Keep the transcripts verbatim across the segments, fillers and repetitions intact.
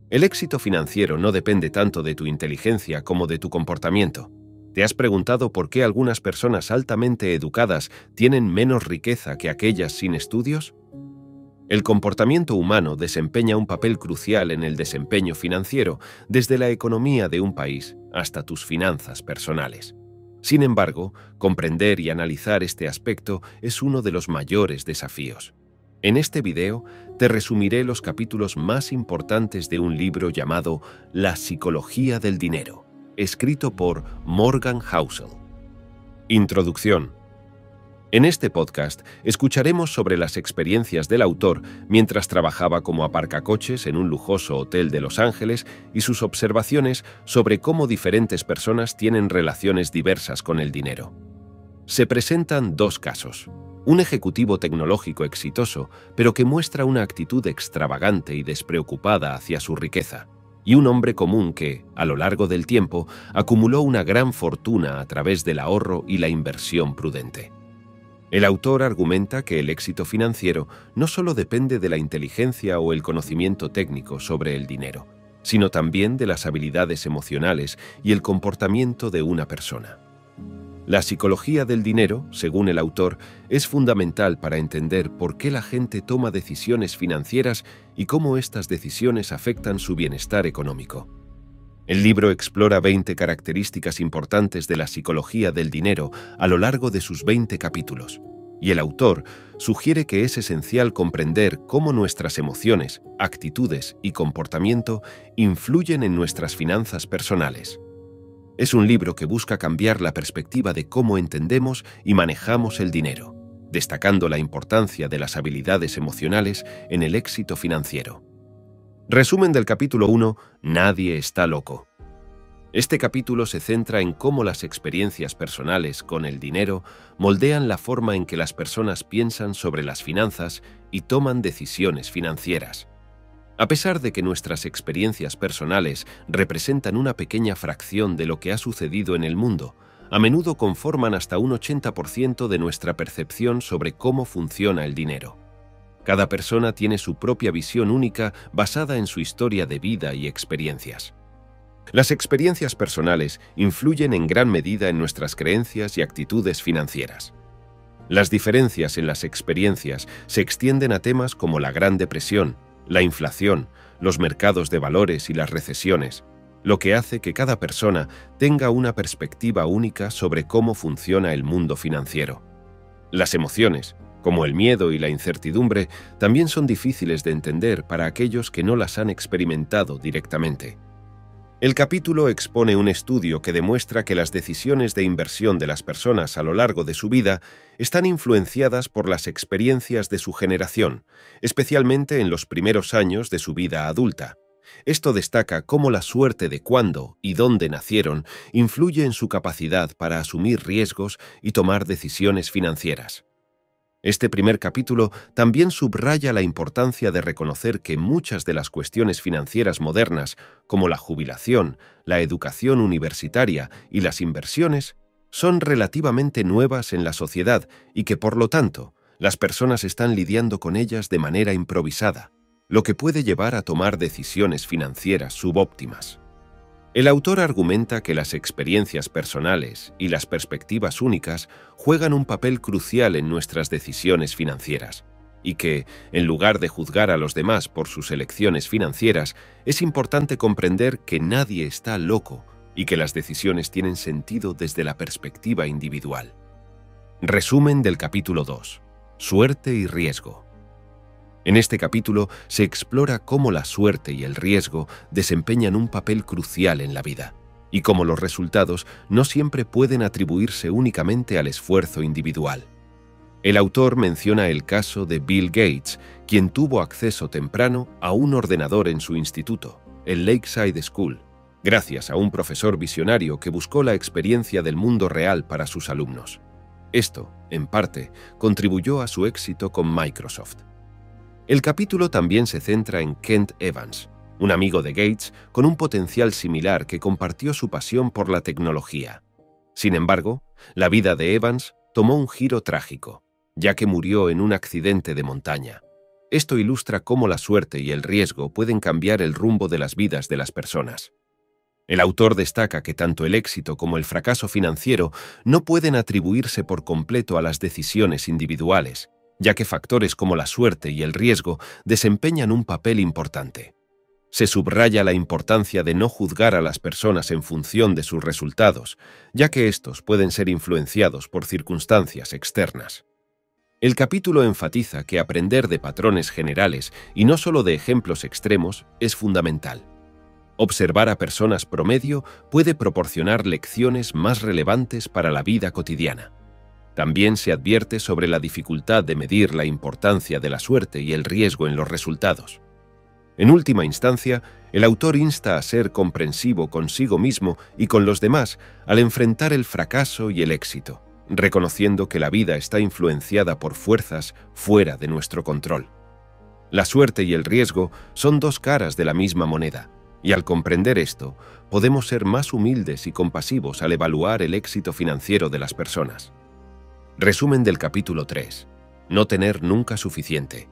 El éxito financiero no depende tanto de tu inteligencia como de tu comportamiento. ¿Te has preguntado por qué algunas personas altamente educadas tienen menos riqueza que aquellas sin estudios? El comportamiento humano desempeña un papel crucial en el desempeño financiero, desde la economía de un país hasta tus finanzas personales. Sin embargo, comprender y analizar este aspecto es uno de los mayores desafíos. En este video te resumiré los capítulos más importantes de un libro llamado La psicología del dinero, escrito por Morgan Housel. Introducción. En este podcast escucharemos sobre las experiencias del autor mientras trabajaba como aparcacoches en un lujoso hotel de Los Ángeles y sus observaciones sobre cómo diferentes personas tienen relaciones diversas con el dinero. Se presentan dos casos. Un ejecutivo tecnológico exitoso, pero que muestra una actitud extravagante y despreocupada hacia su riqueza, y un hombre común que, a lo largo del tiempo, acumuló una gran fortuna a través del ahorro y la inversión prudente. El autor argumenta que el éxito financiero no solo depende de la inteligencia o el conocimiento técnico sobre el dinero, sino también de las habilidades emocionales y el comportamiento de una persona. La psicología del dinero, según el autor, es fundamental para entender por qué la gente toma decisiones financieras y cómo estas decisiones afectan su bienestar económico. El libro explora veinte características importantes de la psicología del dinero a lo largo de sus veinte capítulos, y el autor sugiere que es esencial comprender cómo nuestras emociones, actitudes y comportamiento influyen en nuestras finanzas personales. Es un libro que busca cambiar la perspectiva de cómo entendemos y manejamos el dinero, destacando la importancia de las habilidades emocionales en el éxito financiero. Resumen del capítulo uno, Nadie está loco. Este capítulo se centra en cómo las experiencias personales con el dinero moldean la forma en que las personas piensan sobre las finanzas y toman decisiones financieras. A pesar de que nuestras experiencias personales representan una pequeña fracción de lo que ha sucedido en el mundo, a menudo conforman hasta un ochenta por ciento de nuestra percepción sobre cómo funciona el dinero. Cada persona tiene su propia visión única basada en su historia de vida y experiencias. Las experiencias personales influyen en gran medida en nuestras creencias y actitudes financieras. Las diferencias en las experiencias se extienden a temas como la Gran Depresión, la inflación, los mercados de valores y las recesiones, lo que hace que cada persona tenga una perspectiva única sobre cómo funciona el mundo financiero. Las emociones, como el miedo y la incertidumbre, también son difíciles de entender para aquellos que no las han experimentado directamente. El capítulo expone un estudio que demuestra que las decisiones de inversión de las personas a lo largo de su vida están influenciadas por las experiencias de su generación, especialmente en los primeros años de su vida adulta. Esto destaca cómo la suerte de cuándo y dónde nacieron influye en su capacidad para asumir riesgos y tomar decisiones financieras. Este primer capítulo también subraya la importancia de reconocer que muchas de las cuestiones financieras modernas, como la jubilación, la educación universitaria y las inversiones, son relativamente nuevas en la sociedad y que, por lo tanto, las personas están lidiando con ellas de manera improvisada, lo que puede llevar a tomar decisiones financieras subóptimas. El autor argumenta que las experiencias personales y las perspectivas únicas juegan un papel crucial en nuestras decisiones financieras, y que, en lugar de juzgar a los demás por sus elecciones financieras, es importante comprender que nadie está loco y que las decisiones tienen sentido desde la perspectiva individual. Resumen del capítulo dos. Suerte y riesgo. En este capítulo se explora cómo la suerte y el riesgo desempeñan un papel crucial en la vida, y cómo los resultados no siempre pueden atribuirse únicamente al esfuerzo individual. El autor menciona el caso de Bill Gates, quien tuvo acceso temprano a un ordenador en su instituto, el Lakeside School, gracias a un profesor visionario que buscó la experiencia del mundo real para sus alumnos. Esto, en parte, contribuyó a su éxito con Microsoft. El capítulo también se centra en Kent Evans, un amigo de Gates con un potencial similar que compartió su pasión por la tecnología. Sin embargo, la vida de Evans tomó un giro trágico, ya que murió en un accidente de montaña. Esto ilustra cómo la suerte y el riesgo pueden cambiar el rumbo de las vidas de las personas. El autor destaca que tanto el éxito como el fracaso financiero no pueden atribuirse por completo a las decisiones individuales, ya que factores como la suerte y el riesgo desempeñan un papel importante. Se subraya la importancia de no juzgar a las personas en función de sus resultados, ya que estos pueden ser influenciados por circunstancias externas. El capítulo enfatiza que aprender de patrones generales y no solo de ejemplos extremos es fundamental. Observar a personas promedio puede proporcionar lecciones más relevantes para la vida cotidiana. También se advierte sobre la dificultad de medir la importancia de la suerte y el riesgo en los resultados. En última instancia, el autor insta a ser comprensivo consigo mismo y con los demás al enfrentar el fracaso y el éxito, reconociendo que la vida está influenciada por fuerzas fuera de nuestro control. La suerte y el riesgo son dos caras de la misma moneda, y al comprender esto, podemos ser más humildes y compasivos al evaluar el éxito financiero de las personas. Resumen del capítulo tres. No tener nunca suficiente.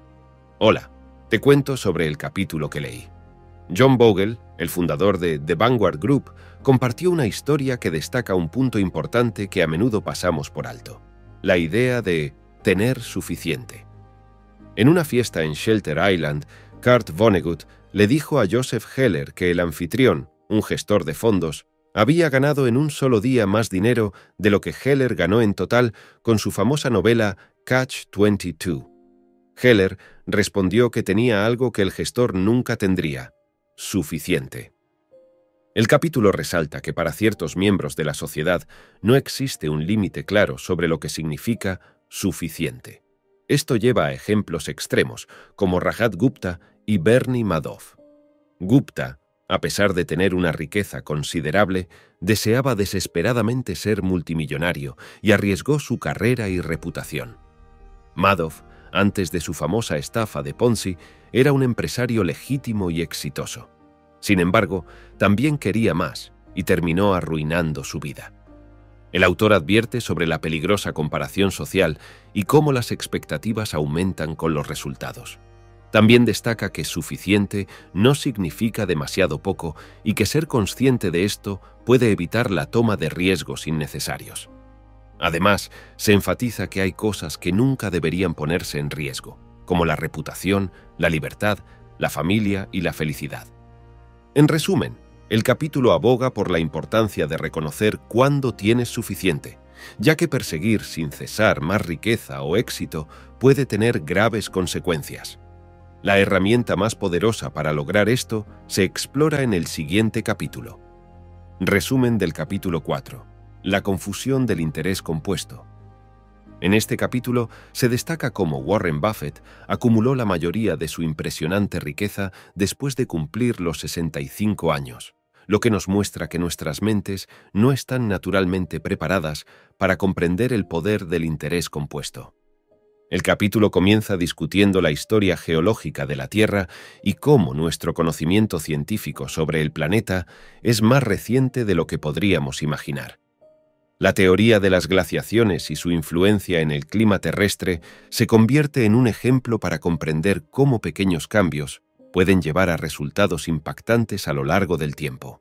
Hola, te cuento sobre el capítulo que leí. John Bogle, el fundador de The Vanguard Group, compartió una historia que destaca un punto importante que a menudo pasamos por alto: la idea de tener suficiente. En una fiesta en Shelter Island, Kurt Vonnegut le dijo a Joseph Heller que el anfitrión, un gestor de fondos, había ganado en un solo día más dinero de lo que Heller ganó en total con su famosa novela Catch veintidós. Heller respondió que tenía algo que el gestor nunca tendría: suficiente. El capítulo resalta que para ciertos miembros de la sociedad no existe un límite claro sobre lo que significa suficiente. Esto lleva a ejemplos extremos, como Rajat Gupta y Bernie Madoff. Gupta, a pesar de tener una riqueza considerable, deseaba desesperadamente ser multimillonario y arriesgó su carrera y reputación. Madoff, antes de su famosa estafa de Ponzi, era un empresario legítimo y exitoso. Sin embargo, también quería más y terminó arruinando su vida. El autor advierte sobre la peligrosa comparación social y cómo las expectativas aumentan con los resultados. También destaca que suficiente no significa demasiado poco y que ser consciente de esto puede evitar la toma de riesgos innecesarios. Además, se enfatiza que hay cosas que nunca deberían ponerse en riesgo, como la reputación, la libertad, la familia y la felicidad. En resumen, el capítulo aboga por la importancia de reconocer cuándo tienes suficiente, ya que perseguir sin cesar más riqueza o éxito puede tener graves consecuencias. La herramienta más poderosa para lograr esto se explora en el siguiente capítulo. Resumen del capítulo cuatro. La confusión del interés compuesto. En este capítulo se destaca cómo Warren Buffett acumuló la mayoría de su impresionante riqueza después de cumplir los sesenta y cinco años, lo que nos muestra que nuestras mentes no están naturalmente preparadas para comprender el poder del interés compuesto. El capítulo comienza discutiendo la historia geológica de la Tierra y cómo nuestro conocimiento científico sobre el planeta es más reciente de lo que podríamos imaginar. La teoría de las glaciaciones y su influencia en el clima terrestre se convierte en un ejemplo para comprender cómo pequeños cambios pueden llevar a resultados impactantes a lo largo del tiempo.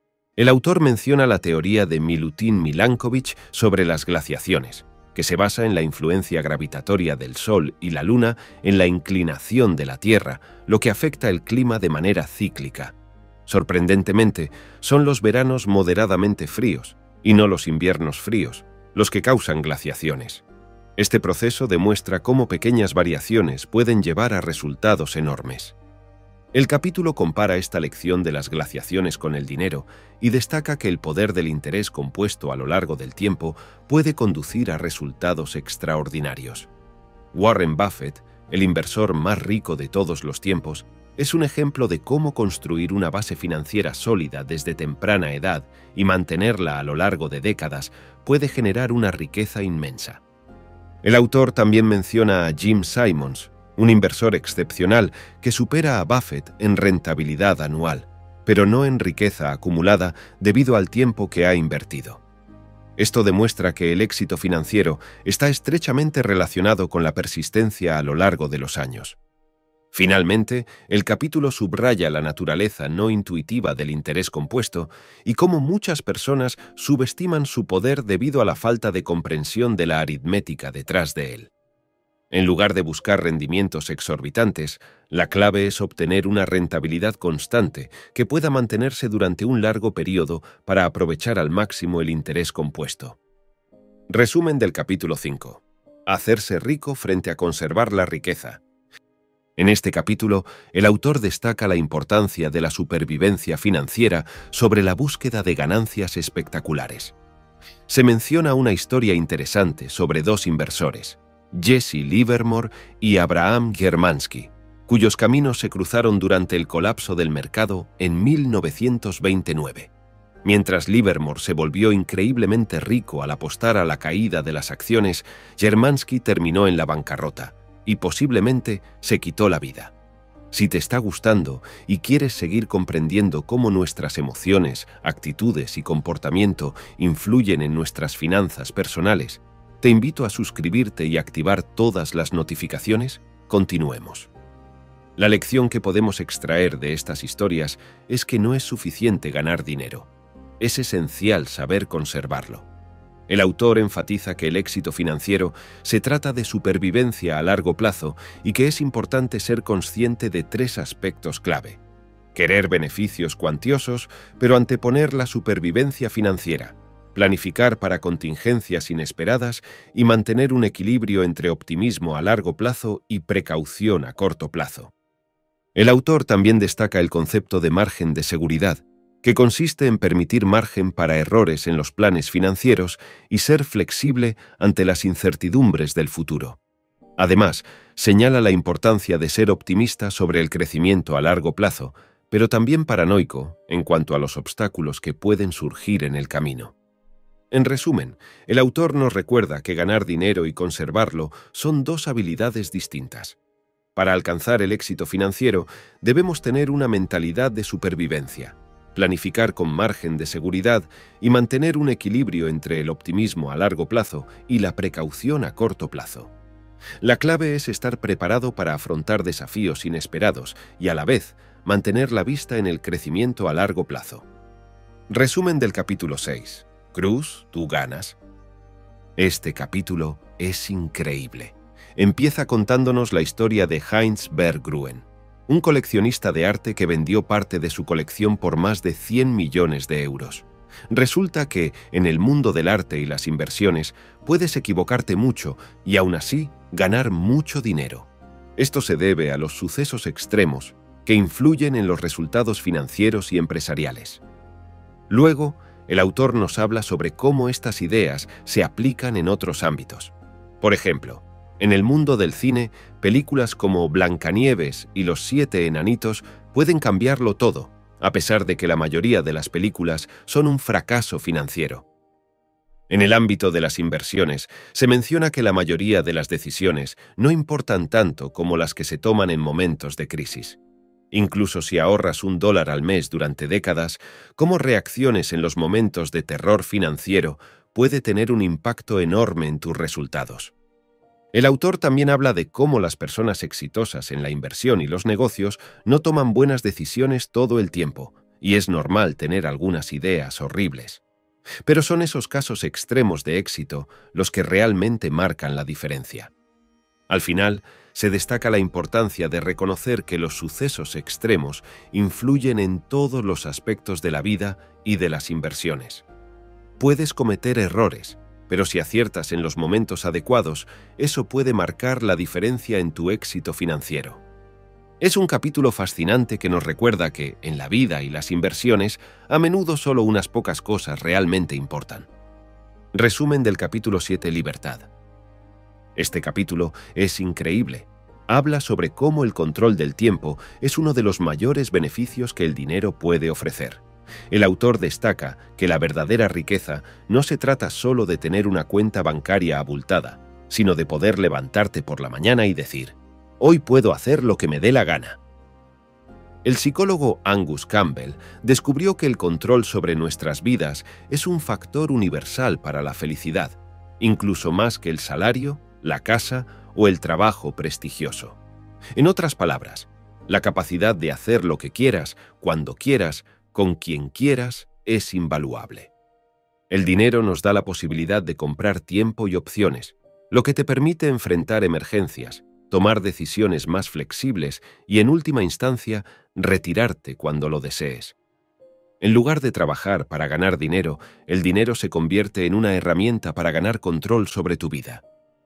El autor menciona la teoría de Milutin Milankovitch sobre las glaciaciones, que se basa en la influencia gravitatoria del Sol y la Luna en la inclinación de la Tierra, lo que afecta el clima de manera cíclica. Sorprendentemente, son los veranos moderadamente fríos, y no los inviernos fríos, los que causan glaciaciones. Este proceso demuestra cómo pequeñas variaciones pueden llevar a resultados enormes. El capítulo compara esta lección de las glaciaciones con el dinero y destaca que el poder del interés compuesto a lo largo del tiempo puede conducir a resultados extraordinarios. Warren Buffett, el inversor más rico de todos los tiempos, es un ejemplo de cómo construir una base financiera sólida desde temprana edad y mantenerla a lo largo de décadas puede generar una riqueza inmensa. El autor también menciona a Jim Simons, un inversor excepcional que supera a Buffett en rentabilidad anual, pero no en riqueza acumulada debido al tiempo que ha invertido. Esto demuestra que el éxito financiero está estrechamente relacionado con la persistencia a lo largo de los años. Finalmente, el capítulo subraya la naturaleza no intuitiva del interés compuesto y cómo muchas personas subestiman su poder debido a la falta de comprensión de la aritmética detrás de él. En lugar de buscar rendimientos exorbitantes, la clave es obtener una rentabilidad constante que pueda mantenerse durante un largo periodo para aprovechar al máximo el interés compuesto. Resumen del capítulo cinco. Hacerse rico frente a conservar la riqueza. En este capítulo, el autor destaca la importancia de la supervivencia financiera sobre la búsqueda de ganancias espectaculares. Se menciona una historia interesante sobre dos inversores, Jesse Livermore y Abraham Germansky, cuyos caminos se cruzaron durante el colapso del mercado en mil novecientos veintinueve. Mientras Livermore se volvió increíblemente rico al apostar a la caída de las acciones, Germansky terminó en la bancarrota y posiblemente se quitó la vida. Si te está gustando y quieres seguir comprendiendo cómo nuestras emociones, actitudes y comportamiento influyen en nuestras finanzas personales, te invito a suscribirte y activar todas las notificaciones. Continuemos. La lección que podemos extraer de estas historias es que no es suficiente ganar dinero. Es esencial saber conservarlo. El autor enfatiza que el éxito financiero se trata de supervivencia a largo plazo y que es importante ser consciente de tres aspectos clave: querer beneficios cuantiosos, pero anteponer la supervivencia financiera, planificar para contingencias inesperadas y mantener un equilibrio entre optimismo a largo plazo y precaución a corto plazo. El autor también destaca el concepto de margen de seguridad, que consiste en permitir margen para errores en los planes financieros y ser flexible ante las incertidumbres del futuro. Además, señala la importancia de ser optimista sobre el crecimiento a largo plazo, pero también paranoico en cuanto a los obstáculos que pueden surgir en el camino. En resumen, el autor nos recuerda que ganar dinero y conservarlo son dos habilidades distintas. Para alcanzar el éxito financiero, debemos tener una mentalidad de supervivencia, planificar con margen de seguridad y mantener un equilibrio entre el optimismo a largo plazo y la precaución a corto plazo. La clave es estar preparado para afrontar desafíos inesperados y, a la vez, mantener la vista en el crecimiento a largo plazo. Resumen del capítulo seis. Cruz, tú ganas. Este capítulo es increíble. Empieza contándonos la historia de Heinz Berggruen, un coleccionista de arte que vendió parte de su colección por más de cien millones de euros. Resulta que, en el mundo del arte y las inversiones, puedes equivocarte mucho y aún así ganar mucho dinero. Esto se debe a los sucesos extremos que influyen en los resultados financieros y empresariales. Luego, el autor nos habla sobre cómo estas ideas se aplican en otros ámbitos. Por ejemplo, en el mundo del cine, películas como Blancanieves y Los siete enanitos pueden cambiarlo todo, a pesar de que la mayoría de las películas son un fracaso financiero. En el ámbito de las inversiones, se menciona que la mayoría de las decisiones no importan tanto como las que se toman en momentos de crisis. Incluso si ahorras un dólar al mes durante décadas, cómo reacciones en los momentos de terror financiero puede tener un impacto enorme en tus resultados. El autor también habla de cómo las personas exitosas en la inversión y los negocios no toman buenas decisiones todo el tiempo, y es normal tener algunas ideas horribles. Pero son esos casos extremos de éxito los que realmente marcan la diferencia. Al final, se destaca la importancia de reconocer que los sucesos extremos influyen en todos los aspectos de la vida y de las inversiones. Puedes cometer errores, pero si aciertas en los momentos adecuados, eso puede marcar la diferencia en tu éxito financiero. Es un capítulo fascinante que nos recuerda que, en la vida y las inversiones, a menudo solo unas pocas cosas realmente importan. Resumen del capítulo siete, Libertad. Este capítulo es increíble. Habla sobre cómo el control del tiempo es uno de los mayores beneficios que el dinero puede ofrecer. El autor destaca que la verdadera riqueza no se trata solo de tener una cuenta bancaria abultada, sino de poder levantarte por la mañana y decir: «Hoy puedo hacer lo que me dé la gana». El psicólogo Angus Campbell descubrió que el control sobre nuestras vidas es un factor universal para la felicidad, incluso más que el salario, la casa o el trabajo prestigioso. En otras palabras, la capacidad de hacer lo que quieras, cuando quieras, con quien quieras, es invaluable. El dinero nos da la posibilidad de comprar tiempo y opciones, lo que te permite enfrentar emergencias, tomar decisiones más flexibles y, en última instancia, retirarte cuando lo desees. En lugar de trabajar para ganar dinero, el dinero se convierte en una herramienta para ganar control sobre tu vida.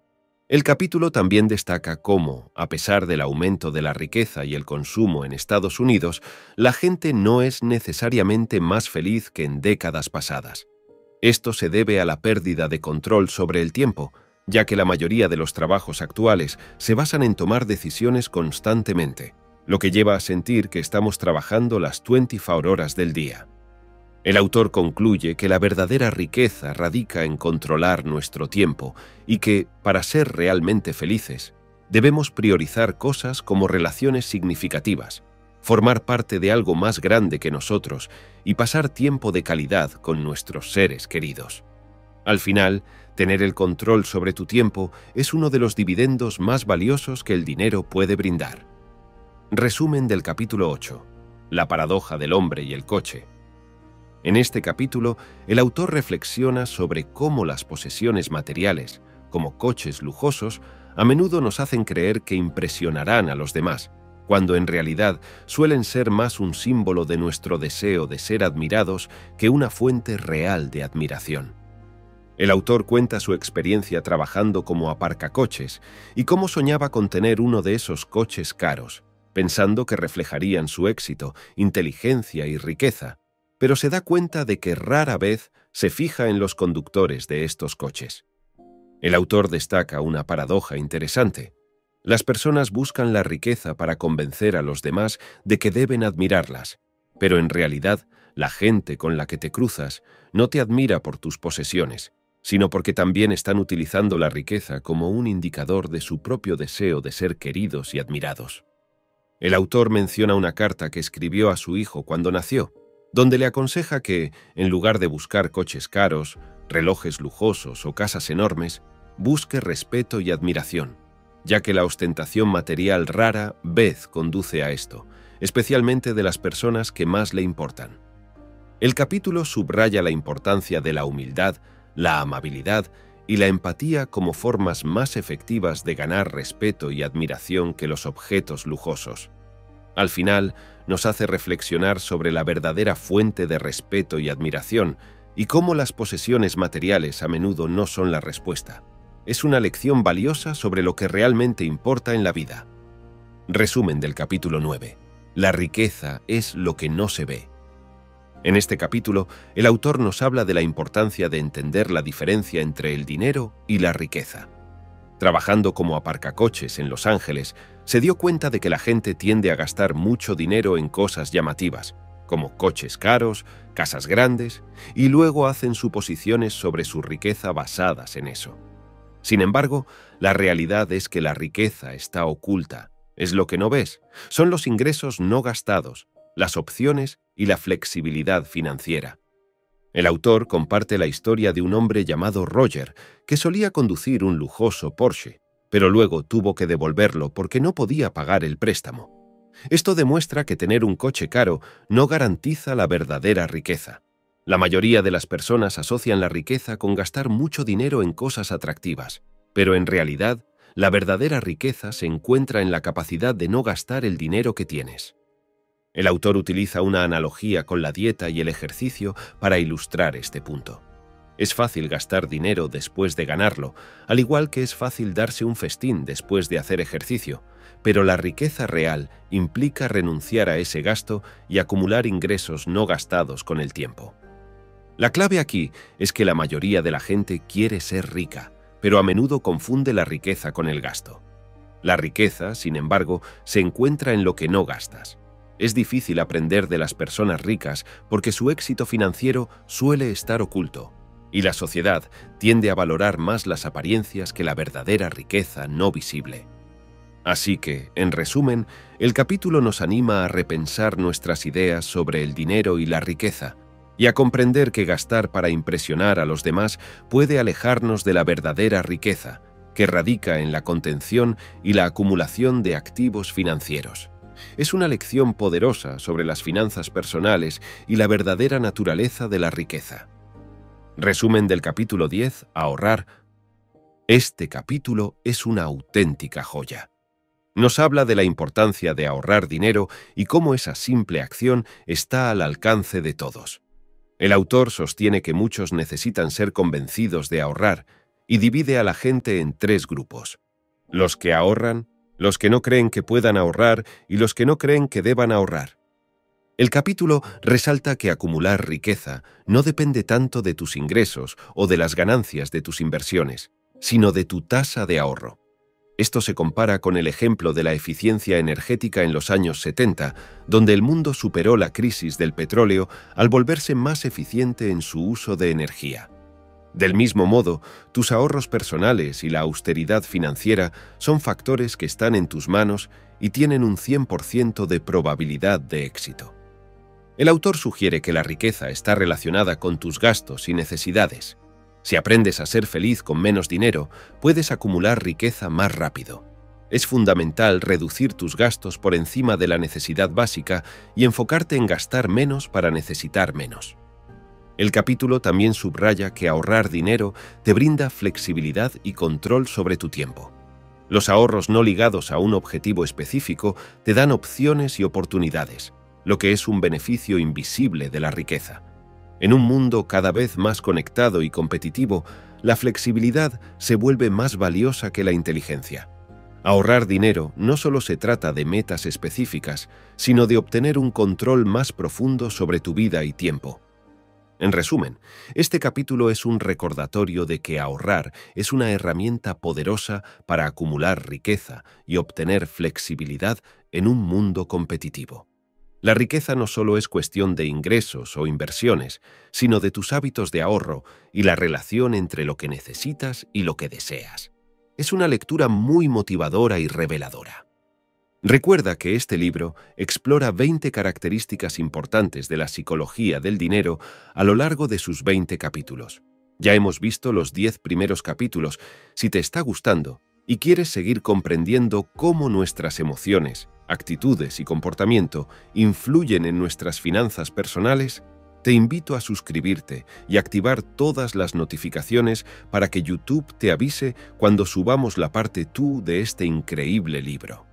El capítulo también destaca cómo, a pesar del aumento de la riqueza y el consumo en Estados Unidos, la gente no es necesariamente más feliz que en décadas pasadas. Esto se debe a la pérdida de control sobre el tiempo, ya que la mayoría de los trabajos actuales se basan en tomar decisiones constantemente, lo que lleva a sentir que estamos trabajando las veinticuatro horas del día. El autor concluye que la verdadera riqueza radica en controlar nuestro tiempo y que, para ser realmente felices, debemos priorizar cosas como relaciones significativas, formar parte de algo más grande que nosotros y pasar tiempo de calidad con nuestros seres queridos. Al final, tener el control sobre tu tiempo es uno de los dividendos más valiosos que el dinero puede brindar. Resumen del capítulo ocho. La paradoja del hombre y el coche. En este capítulo, el autor reflexiona sobre cómo las posesiones materiales, como coches lujosos, a menudo nos hacen creer que impresionarán a los demás, cuando en realidad suelen ser más un símbolo de nuestro deseo de ser admirados que una fuente real de admiración. El autor cuenta su experiencia trabajando como aparcacoches y cómo soñaba con tener uno de esos coches caros, pensando que reflejarían su éxito, inteligencia y riqueza, pero se da cuenta de que rara vez se fija en los conductores de estos coches. El autor destaca una paradoja interesante. Las personas buscan la riqueza para convencer a los demás de que deben admirarlas, pero en realidad la gente con la que te cruzas no te admira por tus posesiones, sino porque también están utilizando la riqueza como un indicador de su propio deseo de ser queridos y admirados. El autor menciona una carta que escribió a su hijo cuando nació, donde le aconseja que, en lugar de buscar coches caros, relojes lujosos o casas enormes, busque respeto y admiración, ya que la ostentación material rara vez conduce a esto, especialmente de las personas que más le importan. El capítulo subraya la importancia de la humildad, la amabilidad y la empatía como formas más efectivas de ganar respeto y admiración que los objetos lujosos. Al final, nos hace reflexionar sobre la verdadera fuente de respeto y admiración y cómo las posesiones materiales a menudo no son la respuesta. Es una lección valiosa sobre lo que realmente importa en la vida. Resumen del capítulo nueve. La riqueza es lo que no se ve. En este capítulo, el autor nos habla de la importancia de entender la diferencia entre el dinero y la riqueza. Trabajando como aparcacoches en Los Ángeles, se dio cuenta de que la gente tiende a gastar mucho dinero en cosas llamativas, como coches caros, casas grandes, y luego hacen suposiciones sobre su riqueza basadas en eso. Sin embargo, la realidad es que la riqueza está oculta, es lo que no ves, son los ingresos no gastados, las opciones y la flexibilidad financiera. El autor comparte la historia de un hombre llamado Roger, que solía conducir un lujoso Porsche, pero luego tuvo que devolverlo porque no podía pagar el préstamo. Esto demuestra que tener un coche caro no garantiza la verdadera riqueza. La mayoría de las personas asocian la riqueza con gastar mucho dinero en cosas atractivas, pero en realidad, la verdadera riqueza se encuentra en la capacidad de no gastar el dinero que tienes. El autor utiliza una analogía con la dieta y el ejercicio para ilustrar este punto. Es fácil gastar dinero después de ganarlo, al igual que es fácil darse un festín después de hacer ejercicio, pero la riqueza real implica renunciar a ese gasto y acumular ingresos no gastados con el tiempo. La clave aquí es que la mayoría de la gente quiere ser rica, pero a menudo confunde la riqueza con el gasto. La riqueza, sin embargo, se encuentra en lo que no gastas. Es difícil aprender de las personas ricas porque su éxito financiero suele estar oculto, y la sociedad tiende a valorar más las apariencias que la verdadera riqueza no visible. Así que, en resumen, el capítulo nos anima a repensar nuestras ideas sobre el dinero y la riqueza, y a comprender que gastar para impresionar a los demás puede alejarnos de la verdadera riqueza, que radica en la contención y la acumulación de activos financieros. Es una lección poderosa sobre las finanzas personales y la verdadera naturaleza de la riqueza. Resumen del capítulo diez, ahorrar. Este capítulo es una auténtica joya. Nos habla de la importancia de ahorrar dinero y cómo esa simple acción está al alcance de todos. El autor sostiene que muchos necesitan ser convencidos de ahorrar y divide a la gente en tres grupos: los que ahorran, los que no creen que puedan ahorrar y los que no creen que deban ahorrar. El capítulo resalta que acumular riqueza no depende tanto de tus ingresos o de las ganancias de tus inversiones, sino de tu tasa de ahorro. Esto se compara con el ejemplo de la eficiencia energética en los años setenta, donde el mundo superó la crisis del petróleo al volverse más eficiente en su uso de energía. Del mismo modo, tus ahorros personales y la austeridad financiera son factores que están en tus manos y tienen un cien por ciento de probabilidad de éxito. El autor sugiere que la riqueza está relacionada con tus gastos y necesidades. Si aprendes a ser feliz con menos dinero, puedes acumular riqueza más rápido. Es fundamental reducir tus gastos por encima de la necesidad básica y enfocarte en gastar menos para necesitar menos. El capítulo también subraya que ahorrar dinero te brinda flexibilidad y control sobre tu tiempo. Los ahorros no ligados a un objetivo específico te dan opciones y oportunidades, lo que es un beneficio invisible de la riqueza. En un mundo cada vez más conectado y competitivo, la flexibilidad se vuelve más valiosa que la inteligencia. Ahorrar dinero no solo se trata de metas específicas, sino de obtener un control más profundo sobre tu vida y tiempo. En resumen, este capítulo es un recordatorio de que ahorrar es una herramienta poderosa para acumular riqueza y obtener flexibilidad en un mundo competitivo. La riqueza no solo es cuestión de ingresos o inversiones, sino de tus hábitos de ahorro y la relación entre lo que necesitas y lo que deseas. Es una lectura muy motivadora y reveladora. Recuerda que este libro explora veinte características importantes de la psicología del dinero a lo largo de sus veinte capítulos. Ya hemos visto los diez primeros capítulos. Si te está gustando y quieres seguir comprendiendo cómo nuestras emociones, actitudes y comportamiento influyen en nuestras finanzas personales, te invito a suscribirte y activar todas las notificaciones para que YouTube te avise cuando subamos la parte dos de este increíble libro.